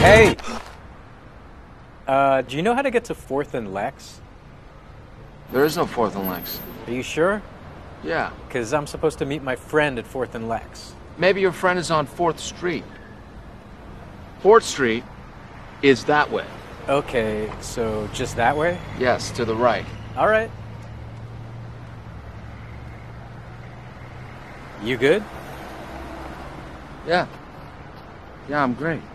Hey! Do you know how to get to 4th and Lex? There is no 4th and Lex. Are you sure? Yeah. Because I'm supposed to meet my friend at 4th and Lex. Maybe your friend is on 4th Street. 4th Street is that way. Okay, so just that way? Yes, to the right. All right. You good? Yeah. Yeah, I'm great.